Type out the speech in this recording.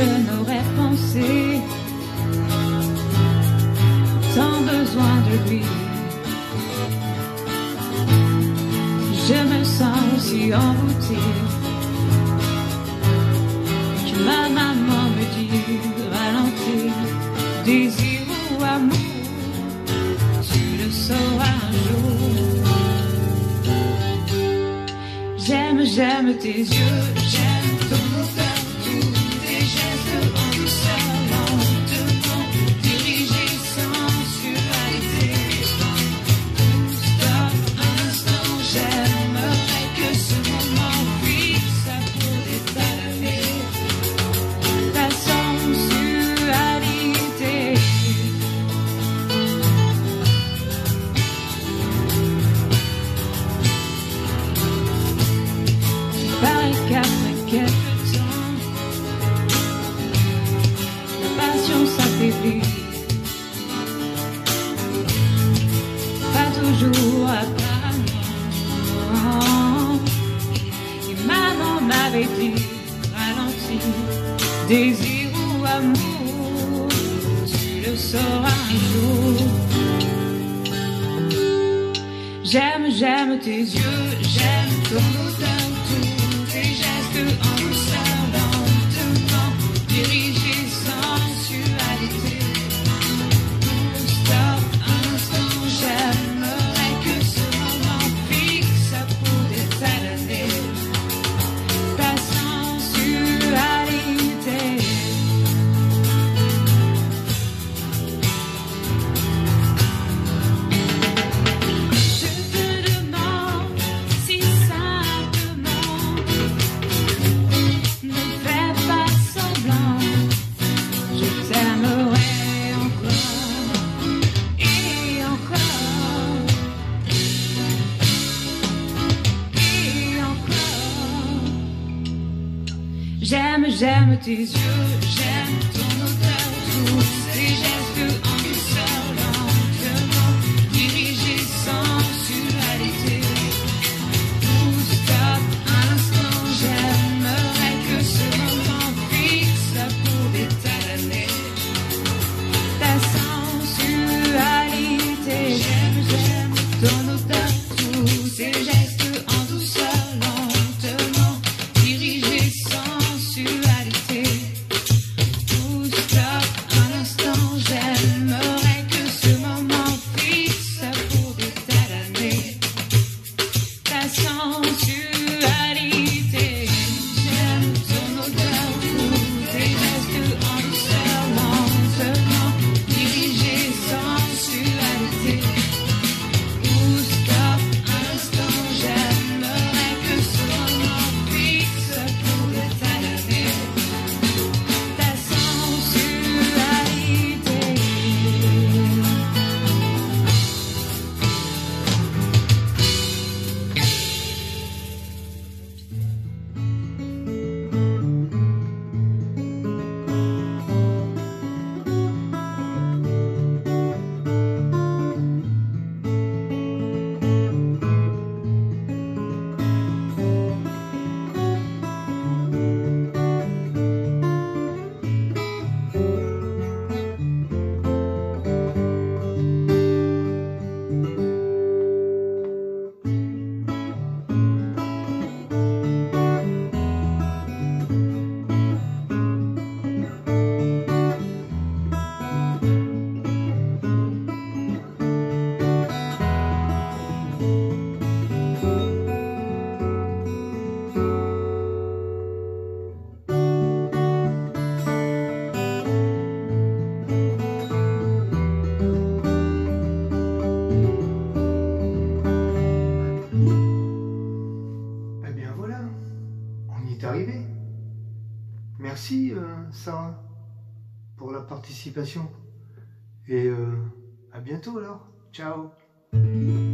je n'aurais pensé tant besoin de lui. Je me sens si envoûtée que ma maman me dit ralentir. Désir ou amour, tu le sauras un jour. J'aime tes yeux, j'aime ton odeur, tous tes gestes en douceur, lentement dirigés sans sensualité. Stop un instant, j'aimerais que ce moment puisse à pour des tas d'années. Ta sensualité. Paraît qu'après quelque temps, la passion s'affaiblit. Pas toujours apparemment. Et maman m'avait dit, ralentis, désir ou amour, tu le sauras un jour. J'aime tes yeux, j'aime ton odeur, tous tes gestes en douceur, lentement dirigés sans sensualité. Stop un instant, j'aimerais que ce moment fixe pour des tas d'années. Ta sensualité. J'aime tes yeux, j'aime ton odeur, tous tes gestes en douceur, lentement dirigés sans sensualité. Stop un instant, j'aimerais que ce moment fixe pour des tas d'années. Ta sensualité. J'aime ton odeur, tous tes gestes en douceur, lentement dirigés sans sensualité. Stop un instant, j'aimerais que ce moment fixe pour des tas d'années. Ta sensualité. J'aime ton odeur, tous tes gestes en douceur, lentement dirigés sans sensualité. Stop un instant, j'aimerais que ce moment fixe pour des tas d'années. Ta sensualité. Eh bien voilà, on y est arrivé. Merci Sarah pour la participation. Et à bientôt alors. Ciao.